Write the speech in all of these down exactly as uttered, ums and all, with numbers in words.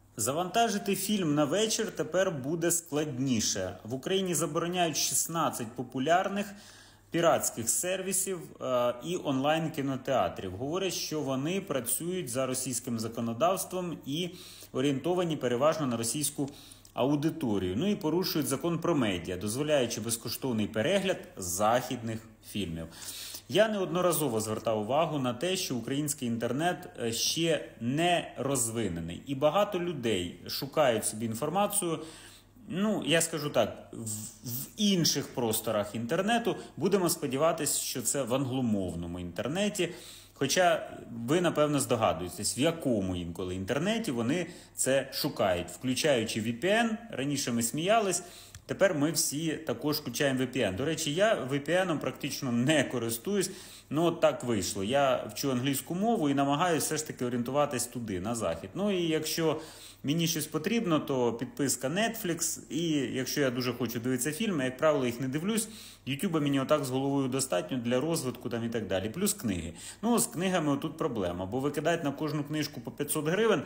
Завантажити фільм на вечір тепер буде складніше. В Україні забороняють шістнадцять популярних піратських сервісів е і онлайн-кінотеатрів. Говорять, що вони працюють за російським законодавством і орієнтовані переважно на російську аудиторію. Ну і порушують закон про медіа, дозволяючи безкоштовний перегляд західних фільмів. Я неодноразово звертав увагу на те, що український інтернет ще не розвинений. І багато людей шукають собі інформацію, ну, я скажу так, в, в інших просторах інтернету. Будемо сподіватися, що це в англомовному інтернеті. Хоча ви, напевно, здогадуєтесь, в якому інколи інтернеті вони це шукають, включаючи ві пі ен. Раніше ми сміялись, тепер ми всі також включаємо ві пі ен. До речі, я ві пі ен практично не користуюсь, ну от так вийшло. Я вчу англійську мову і намагаюся все ж таки орієнтуватись туди, на захід. Ну і якщо мені щось потрібно, то підписка Netflix, і якщо я дуже хочу дивитися фільми, як правило, їх не дивлюсь, Ютуба мені отак з головою достатньо для розвитку там і так далі. Плюс книги. Ну, з книгами отут проблема, бо викидають на кожну книжку по п'ятсот гривень,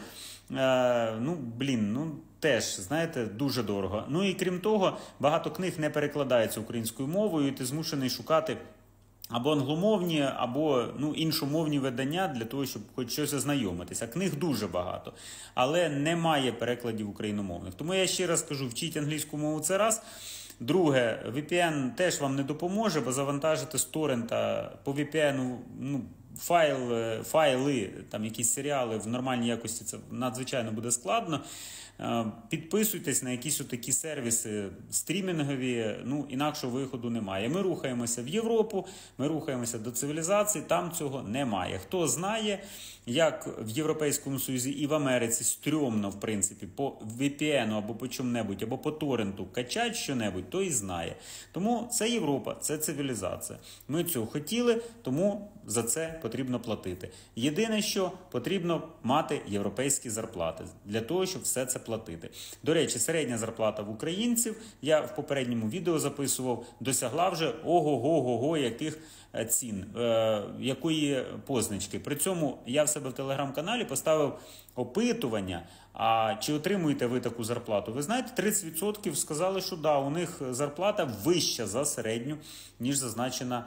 е, ну, блін, ну, теж, знаєте, дуже дорого. Ну і крім того, багато книг не перекладається українською мовою, і ти змушений шукати або англомовні, або ну, іншомовні видання для того, щоб хоч щось ознайомитися. Книг дуже багато, але немає перекладів україномовних. Тому я ще раз кажу, вчіть англійську мову – це раз. Друге, ві пі ен теж вам не допоможе, бо завантажити з торрента по ві пі ен, ну, файл, файли, там якісь серіали в нормальній якості, це надзвичайно буде складно. Підписуйтесь на якісь отакі сервіси стрімінгові, ну, інакшого виходу немає. Ми рухаємося в Європу, ми рухаємося до цивілізації, там цього немає. Хто знає, як в Європейському Союзі і в Америці стрьомно, в принципі, по ві пі ен або по чому-небудь, або по торренту качать що-небудь, то і знає. Тому це Європа, це цивілізація. Ми цього хотіли, тому за це потрібно платити. Єдине, що потрібно мати європейські зарплати для того, щоб все це платити. До речі, середня зарплата в українців, я в попередньому відео записував, досягла вже ого-го-го-го яких цін, е, якої позначки. При цьому я в себе в телеграм-каналі поставив опитування, а чи отримуєте ви таку зарплату? Ви знаєте, тридцять відсотків сказали, що да, у них зарплата вища за середню, ніж зазначена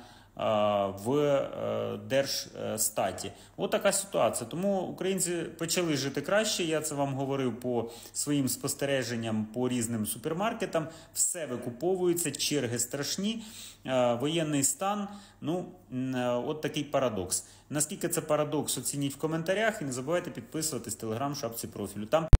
в Держстаті. Ось така ситуація. Тому українці почали жити краще. Я це вам говорив по своїм спостереженням по різним супермаркетам. Все викуповується, черги страшні, воєнний стан. Ну, от такий парадокс. Наскільки це парадокс, оцініть в коментарях і не забувайте підписуватись в телеграм-шапці профілю. Там